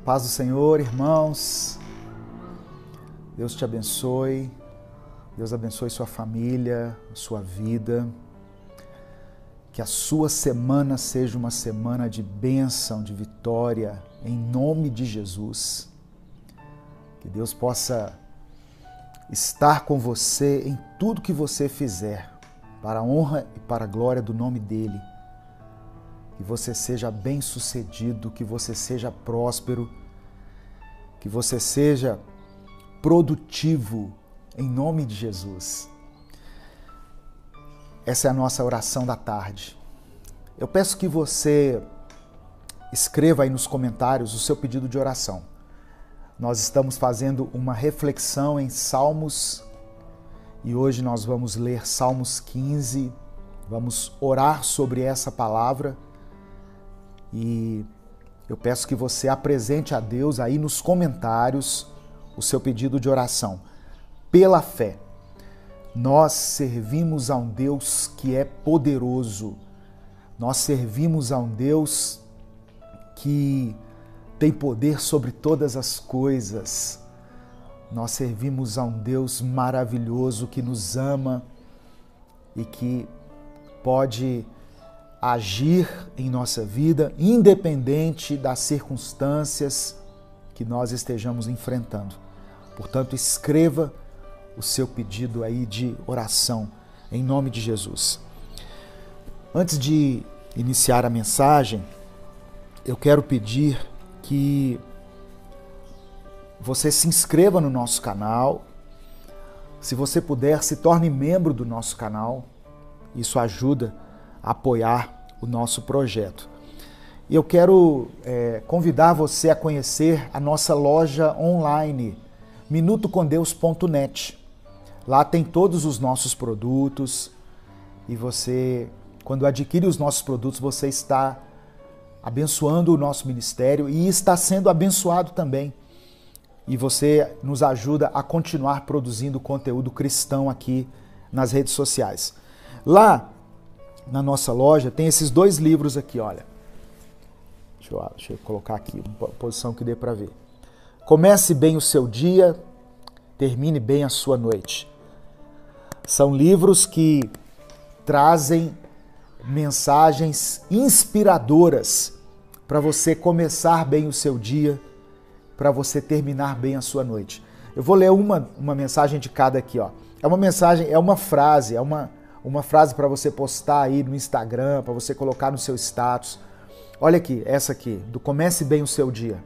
Paz do Senhor, irmãos. Deus te abençoe. Deus abençoe sua família, sua vida. Que a sua semana seja uma semana de bênção, de vitória, em nome de Jesus. Que Deus possa estar com você em tudo que você fizer, para a honra e para a glória do nome dEle. Que você seja bem-sucedido, que você seja próspero, que você seja produtivo, em nome de Jesus. Essa é a nossa oração da tarde. Eu peço que você escreva aí nos comentários o seu pedido de oração. Nós estamos fazendo uma reflexão em Salmos e hoje nós vamos ler Salmos 15, vamos orar sobre essa palavra. E eu peço que você apresente a Deus aí nos comentários o seu pedido de oração. Pela fé, nós servimos a um Deus que é poderoso. Nós servimos a um Deus que tem poder sobre todas as coisas. Nós servimos a um Deus maravilhoso que nos ama e que pode agir em nossa vida, independente das circunstâncias que nós estejamos enfrentando. Portanto, escreva o seu pedido aí de oração, em nome de Jesus. Antes de iniciar a mensagem, eu quero pedir que você se inscreva no nosso canal. Se você puder, se torne membro do nosso canal. Isso ajuda a apoiar o nosso projeto. E eu quero convidar você a conhecer a nossa loja online, minutocomdeus.net. Lá tem todos os nossos produtos e você, quando adquire os nossos produtos, você está abençoando o nosso ministério e está sendo abençoado também. E você nos ajuda a continuar produzindo conteúdo cristão aqui nas redes sociais. Lá na nossa loja tem esses dois livros aqui, olha. Deixa eu colocar aqui, uma posição que dê para ver. Comece bem o seu dia, termine bem a sua noite. São livros que trazem mensagens inspiradoras para você começar bem o seu dia, para você terminar bem a sua noite. Eu vou ler uma mensagem de cada aqui, ó. É uma mensagem, é uma frase, uma frase para você postar aí no Instagram, para você colocar no seu status. Olha aqui, essa aqui, do Comece Bem o Seu Dia.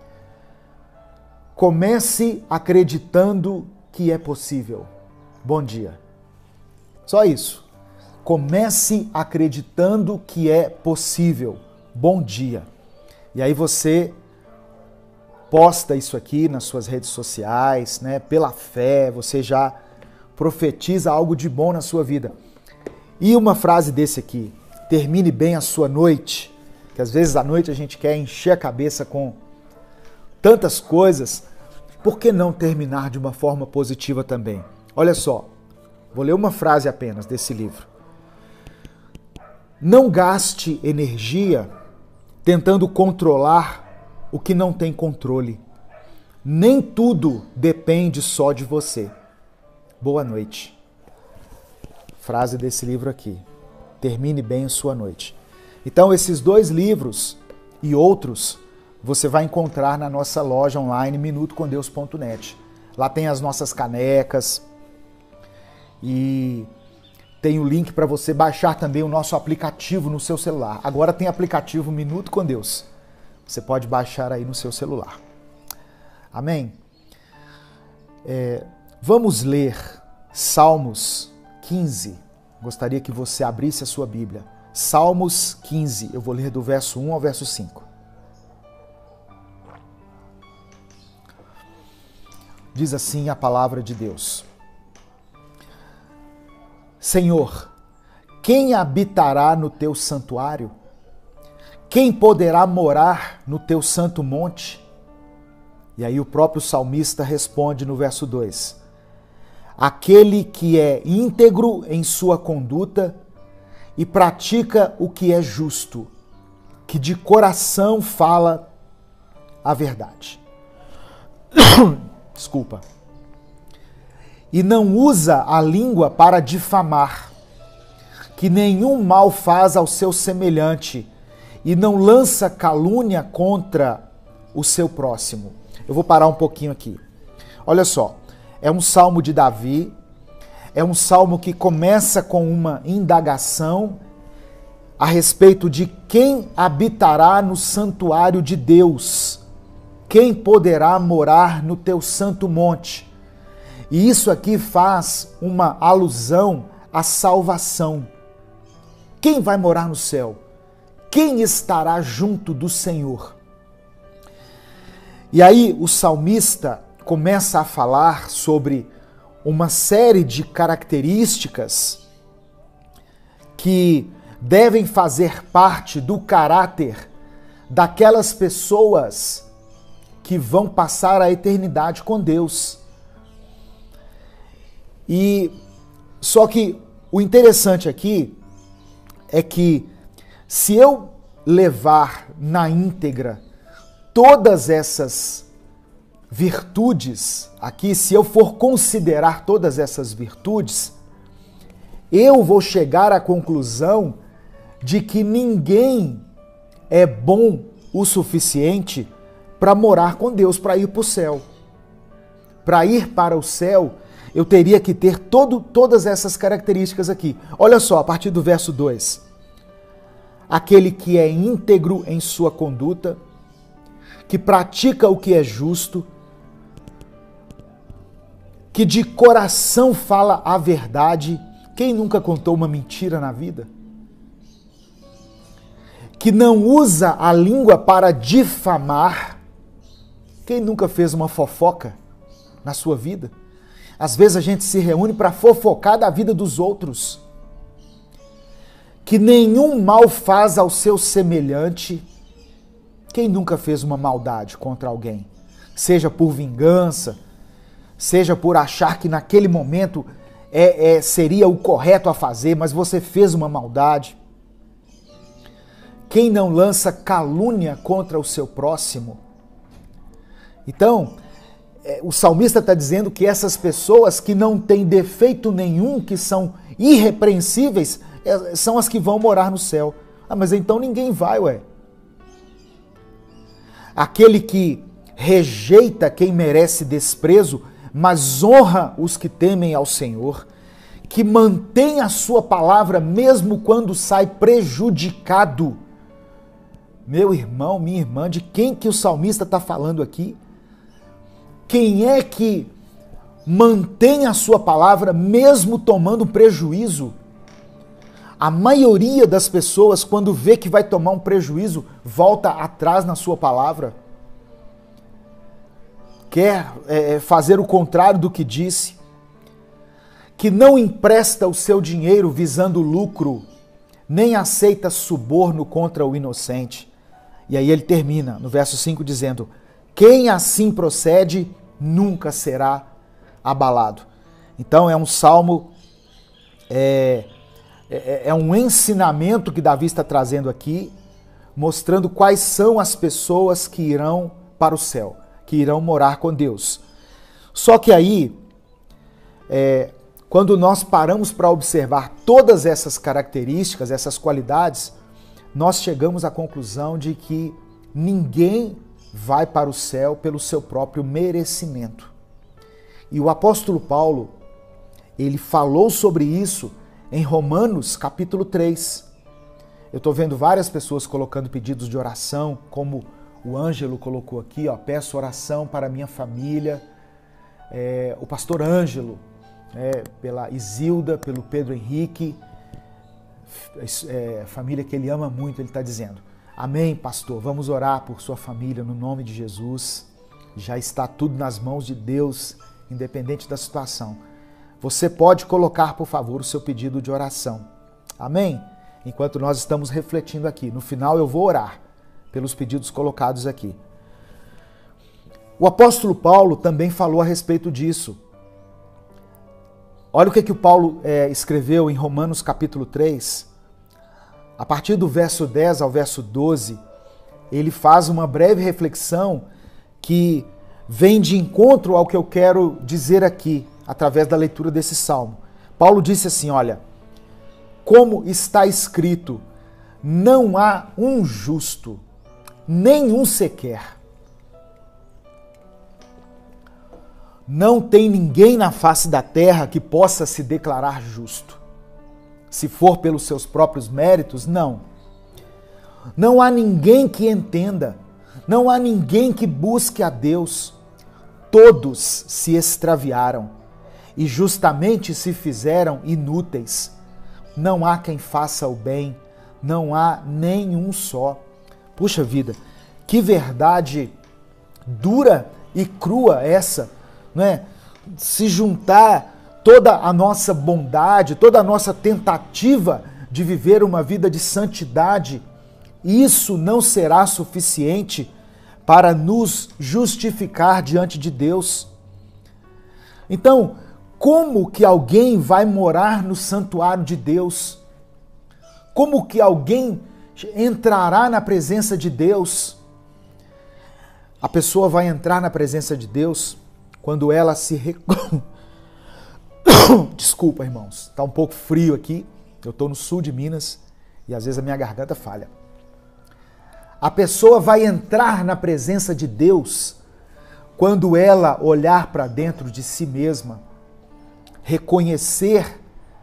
Comece acreditando que é possível. Bom dia. Só isso. Comece acreditando que é possível. Bom dia. E aí você posta isso aqui nas suas redes sociais, né? Pela fé, você já profetiza algo de bom na sua vida. E uma frase desse aqui, termine bem a sua noite, que às vezes à noite a gente quer encher a cabeça com tantas coisas, por que não terminar de uma forma positiva também? Olha só, vou ler uma frase apenas desse livro. Não gaste energia tentando controlar o que não tem controle. Nem tudo depende só de você. Boa noite. Frase desse livro aqui. Termine bem a sua noite. Então, esses dois livros e outros você vai encontrar na nossa loja online minutocomdeus.net. Lá tem as nossas canecas e tem o link para você baixar também o nosso aplicativo no seu celular. Agora tem aplicativo Minuto com Deus. Você pode baixar aí no seu celular. Amém? Vamos ler Salmos 15. Gostaria que você abrisse a sua Bíblia. Salmos 15. Eu vou ler do verso 1 ao verso 5. Diz assim a palavra de Deus. Senhor, quem habitará no teu santuário? Quem poderá morar no teu santo monte? E aí o próprio salmista responde no verso 2. Aquele que é íntegro em sua conduta e pratica o que é justo, que de coração fala a verdade. Desculpa. E não usa a língua para difamar, que nenhum mal faz ao seu semelhante, e não lança calúnia contra o seu próximo. Eu vou parar um pouquinho aqui. Olha só, é um salmo de Davi, é um salmo que começa com uma indagação a respeito de quem habitará no santuário de Deus, quem poderá morar no teu santo monte. E isso aqui faz uma alusão à salvação. Quem vai morar no céu? Quem estará junto do Senhor? E aí o salmista começa a falar sobre uma série de características que devem fazer parte do caráter daquelas pessoas que vão passar a eternidade com Deus. E só que o interessante aqui é que se eu levar na íntegra todas essas virtudes aqui, se eu for considerar todas essas virtudes, eu vou chegar à conclusão de que ninguém é bom o suficiente para morar com Deus, para ir para o céu. Para ir para o céu, eu teria que ter todas essas características aqui. Olha só, a partir do verso 2. Aquele que é íntegro em sua conduta, que pratica o que é justo, que de coração fala a verdade. Quem nunca contou uma mentira na vida? Que não usa a língua para difamar. Quem nunca fez uma fofoca na sua vida? Às vezes a gente se reúne para fofocar da vida dos outros. Que nenhum mal faz ao seu semelhante. Quem nunca fez uma maldade contra alguém? Seja por vingança, seja por achar que naquele momento seria o correto a fazer, mas você fez uma maldade. Quem não lança calúnia contra o seu próximo? Então, o salmista está dizendo que essas pessoas que não têm defeito nenhum, que são irrepreensíveis, são as que vão morar no céu. Ah, mas então ninguém vai, ué. Aquele que rejeita quem merece desprezo, mas honra os que temem ao Senhor, que mantém a sua palavra mesmo quando sai prejudicado. Meu irmão, minha irmã, de quem que o salmista está falando aqui? Quem é que mantém a sua palavra mesmo tomando prejuízo? A maioria das pessoas, quando vê que vai tomar um prejuízo, volta atrás na sua palavra. Quer fazer o contrário do que disse. Que não empresta o seu dinheiro visando lucro, nem aceita suborno contra o inocente. E aí ele termina no verso 5 dizendo: quem assim procede nunca será abalado. Então é um salmo, é um ensinamento que Davi está trazendo aqui, mostrando quais são as pessoas que irão para o céu, que irão morar com Deus. Só que aí, quando nós paramos para observar todas essas características, essas qualidades, nós chegamos à conclusão de que ninguém vai para o céu pelo seu próprio merecimento. E o apóstolo Paulo, ele falou sobre isso em Romanos capítulo 3. Eu estou vendo várias pessoas colocando pedidos de oração, como o Ângelo colocou aqui, peço oração para a minha família. O pastor Ângelo, pela Isilda, pelo Pedro Henrique, família que ele ama muito, ele está dizendo: amém, pastor, vamos orar por sua família no nome de Jesus. Já está tudo nas mãos de Deus, independente da situação. Você pode colocar, por favor, o seu pedido de oração. Amém? Enquanto nós estamos refletindo aqui. No final eu vou orar pelos pedidos colocados aqui. O apóstolo Paulo também falou a respeito disso. Olha o que o Paulo escreveu em Romanos capítulo 3. A partir do verso 10 ao verso 12, ele faz uma breve reflexão que vem de encontro ao que eu quero dizer aqui, através da leitura desse salmo. Paulo disse assim, olha, como está escrito, não há um justo, nenhum sequer. Não tem ninguém na face da terra que possa se declarar justo. Se for pelos seus próprios méritos, não. Não há ninguém que entenda, não há ninguém que busque a Deus. Todos se extraviaram e justamente se fizeram inúteis. Não há quem faça o bem, não há nenhum só. Puxa vida, que verdade dura e crua essa, não é? Se juntar toda a nossa bondade, toda a nossa tentativa de viver uma vida de santidade, isso não será suficiente para nos justificar diante de Deus. Então, como que alguém vai morar no santuário de Deus? Como que alguém entrará na presença de Deus? A pessoa vai entrar na presença de Deus quando ela se Desculpa, irmãos, tá um pouco frio aqui. Eu estou no sul de Minas e às vezes a minha garganta falha. A pessoa vai entrar na presença de Deus quando ela olhar para dentro de si mesma, reconhecer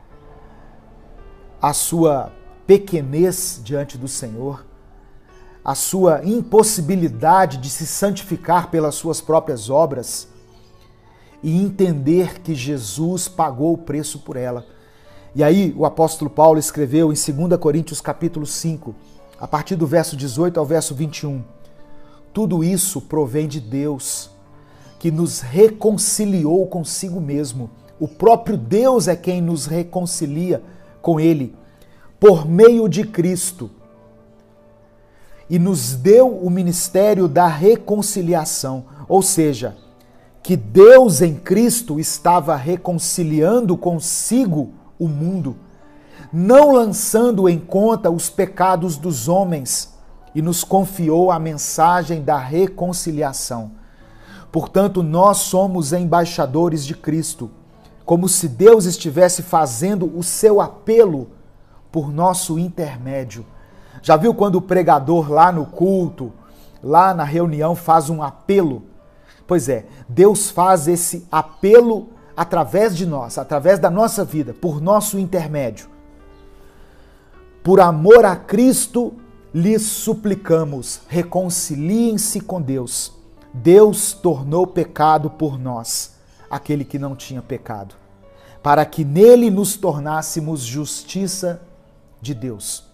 a sua pequenez diante do Senhor, a sua impossibilidade de se santificar pelas suas próprias obras e entender que Jesus pagou o preço por ela. E aí o apóstolo Paulo escreveu em 2 Coríntios capítulo 5, a partir do verso 18 ao verso 21, tudo isso provém de Deus, que nos reconciliou consigo mesmo. O próprio Deus é quem nos reconcilia com Ele, por meio de Cristo, e nos deu o ministério da reconciliação, ou seja, que Deus em Cristo estava reconciliando consigo o mundo, não lançando em conta os pecados dos homens, e nos confiou a mensagem da reconciliação. Portanto, nós somos embaixadores de Cristo, como se Deus estivesse fazendo o seu apelo por nosso intermédio. Já viu quando o pregador lá no culto, lá na reunião, faz um apelo? Pois é, Deus faz esse apelo através de nós, através da nossa vida, por nosso intermédio. Por amor a Cristo, lhes suplicamos, reconciliem-se com Deus. Deus tornou pecado por nós, aquele que não tinha pecado, para que nele nos tornássemos justiça de Deus.